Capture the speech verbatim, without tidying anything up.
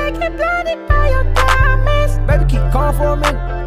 I get blinded by your diamonds. Baby, keep calm for a minute.